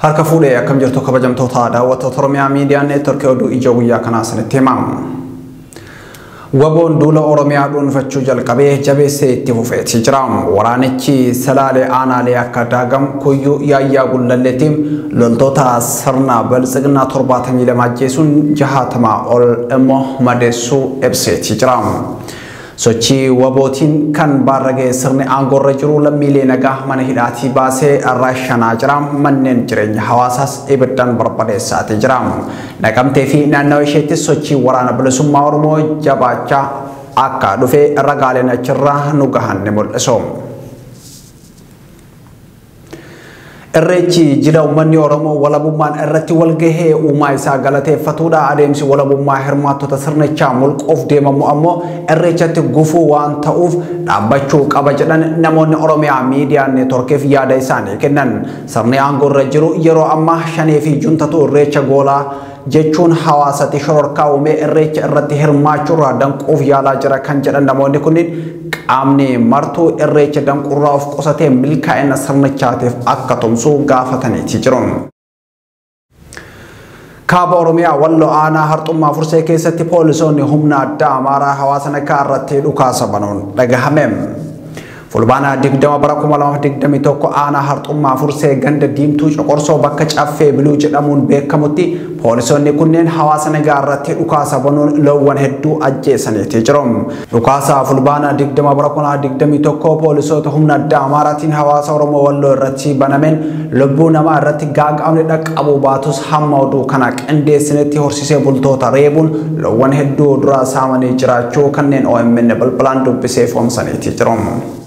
Harka fuudhee akkam jirtu kabajamtoota daawwattoota Oromiyaa Miidiyaa Neetworkii Oduu Ijoo guyyaa kanaa sinitti himamu. Waboon duula Oromiyaa dhuunfachuu jalqabee jabeessee itti fufeetii jira. Waraanichi salaalee aanaalee akka daagam kuyyuu yaayyaa gullalleetiim loltoota sirna bilisiginaa 72 ajjeesuun 60 ol immoo madeessuu ibseetii jira. Sochii wabootiin kan baarragee sirni aangorra jiru lammiilee nagaa mana hidhaatii baasee arraashanaa jira. Manneen jireenya hawaasaas ibiddaan barbadeessaatii jira. Naqamtee fi naannawa isheetti sochii waraana bilisummaa Oromoo jabaachaa akka dhufee ragaaleen achirraa nu gahan ni mul'isu. Irreechi jila uummanni Oromoo walabummaan irratti walgahee uumaa isaa galateeffatuudha. Adeemsi walabummaa hirmaattota sirnichaa mulquuf deemamu ammoo irreechatti gufuu waan ta'uuf dhaabbachuu qaba jedhan namoonni Oromiyaa Miidiyaa Neetworkiif yaada isaanii kennan. Sirni aangorra jiru yeroo ammaa shanee fi juntatu irreecha goolaa jechuun hawaasatti shororkaa uumee irreecha irratti hirmaachuurraa danquuf yaalaa jira kan jedhan namoonni kunniin qaamni martuu irreecha danqurraa of qusatee milkaa'ina sirnichaatiif akka tumsu gaafataniiti jiru. Kaaba Oromiyaa Walloo Aanaa Harxummaa Fursee keessatti poolisoonni humna addaa Amaaraa hawaasa nagaa irratti dhukaasa banuun dhagahame. Fulbaana 20 bara 2021 Aanaa Harxummaa Fursee ganda diimtuu coqorsoo bakka caffee biluu jedhamuun beekamutti poolisoonni kunneen hawaasa nagaa irratti dhukaasa banuun loowwan hedduu ajjeesaniiti jiru. Dhukaasa fulbaana 20 bara 2021 poolisoota humna addaa Amaaraatiin hawaasa Oromoo Walloo irratti banameen lubbuu namaa irratti gaaga'amni dhaqqabuu baatus hamma oduu kana qindeessinetti horsisee bultoota reebuun loowwan hedduu dura saamanii jiraachuu kanneen OMN balbalaan dubbisee foomsaniiti jiru.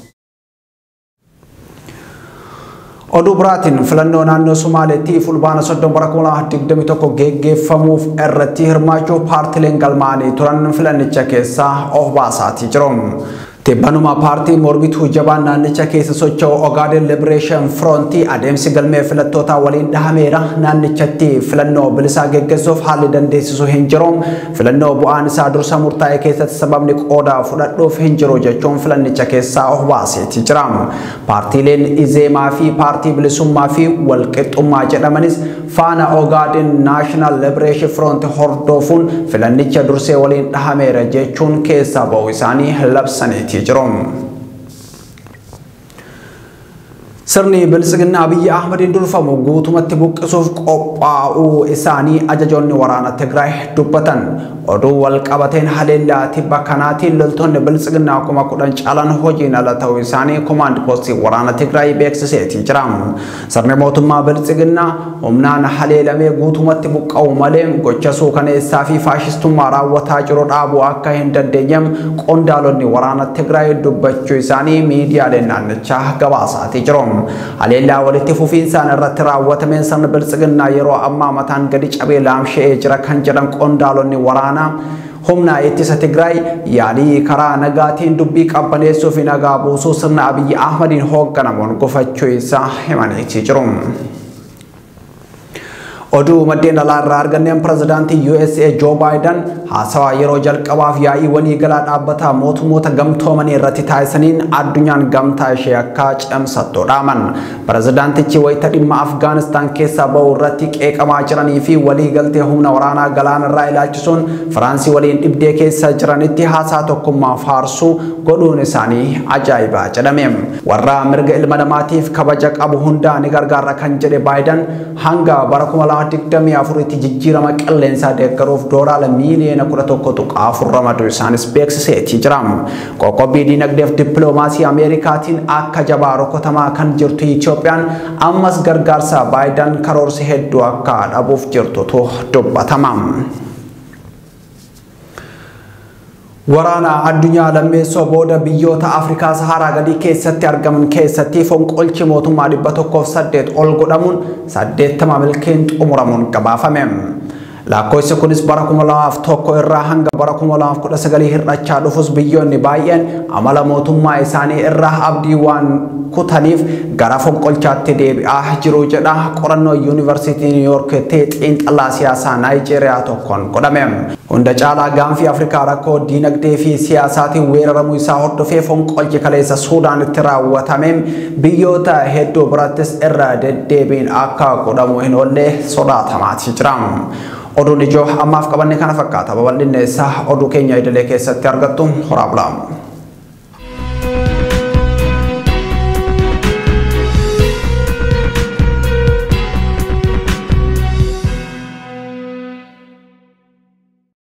Oduu biraatiin filannoo naannoo Somaaleetti fulbaana 30 bara 2021 geggeeffamuuf irratti hirmaachuu paartileen galmaanii turan filannicha keessaa of baasaatii jiru. Tibbanuma paartii mormituu jabaan naannicha keessa socho'u Ogaden Liberation Front adeemsi galmee filattoota waliin dhahameera. Naannichatti filannoo bilisaa geggeessuuf haalli dandeessisu hin jiru. Filannoo bu'aan isaa dursa murtaa'e keessatti sababni qooda fudhadhuuf hin jiru jechuun filannicha keessaa of baaseeti jira. Paartiileen Izeemaa fi paartii bilisummaa fi walqixxummaa jedhamanis faana Ogaden National Liberation Front hordofuun filannicha dursee waliin dhahameera jechuun keessaa ba'uu isaanii labsaniiti. Sirni bilisiginaa Abiyyi Ahmediin durfamu guutumatti buqqisuuf qophaa'uu isaanii ajajoonni waraana Tigraay dubbatan. Oduu wal qabateen haleellaa tibba kanaatiin loltoonni bilisiginaa 10,000 caalan hojiin ala ta'uu isaanii komaand poostii waraana Tigraay beeksiseetii jira. Sirni mootummaa bilisiginaa humnaan haleelamee guutumatti buqqa'uu malee gocha suukaneessaa fi faashistummaa raawwataa jiru dhaabuu akka hin dandeenyem qondaalonni waraana Tigraay dubbachuu isaanii miidiyaaleen naannichaa gabaasaatii jiru. Haleellaa walitti fufiinsaan irratti raawwatameen sirni bilisiginaa yeroo ammaa mataan gadi cabee laamsha'ee jira kan jedhan qondaalonni waraanaa humna ittisa Tigraay yaalii karaa nagaatiin dubbii qabbaneessuu fi nagaa buusuu sirna Abiyyi Ahmediin hoogganamuun gufachuu isaa himaniitii jiru. Oduu maddeen alaa irraa arganneen pirezidaantii USA Joe Biden haasawaa yeroo jalqabaaf yaa'ii waliigalaa dhaabbataa mootummoota gamtoomanii irratti taasisaniin addunyaan gamtaa ishee akka cimsattu dhaaman. Pirezidaantichi wayita dhimma Afgaanistaan keessaa ba'uu irratti qeeqamaa jiranii fi waliigaltee humna waraanaa galaana irraa ilaalchisuun Firaansii waliin dhibdee keessa jiranitti haasaa tokkummaa faarsuu godhuun isaanii ajaa'ibaa jedhame. Warra mirga ilma namaatiif kabaja qabu hundaa ni gargaara kan jedhe Biden hanga bara 2024 jijjiirama qilleensaa deeggaruuf doolaara miiliyoona 11.4 ramaduu isaanis beeksiseetii jira. Qoqqobbii dinagdeef dippiloomaasii Ameerikaatiin akka jabaa rukkutamaa kan jirtu Itoophiyaan ammas gargaarsa Biden karoorsi hedduu akka dhabuuf jirtutu dubbatama. Waraana addunyaa lammeessoo booda biyyoota Afrikaa Saharaa gadii keessatti argaman keessatti fonqolchi mootummaa 108 ol godhamuun 80 milkeen xumuramuun gabaafame. lakkoofsi kunis bara 2001 irraa hanga bara 2019 hir'achaa dhufus biyyoonni baay'een amala mootummaa isaanii irraa abdii waan kutaniif gara fonqolchaatti deebi'aa jiru jedha qorannoo yuunivarsiitii New York xiinxalaa siyaasaa Naayijeeriyaa tokkoon godhame. Hunda caalaa gaanfi Afrikaa rakkoo diinagdee fi siyaasaatiin weeraramuu isaa hordofee fonqolchi kaleessa Suudaanitti raawwatame biyyoota hedduu birattis irra deddeebiin akka godhamu hin oolle sodaatamaa jira. Oduun ijoo ammaaf qabanne kana fakkaata. Babal'inni isaa oduu keenya idilee keessatti argattu horaa bulaa.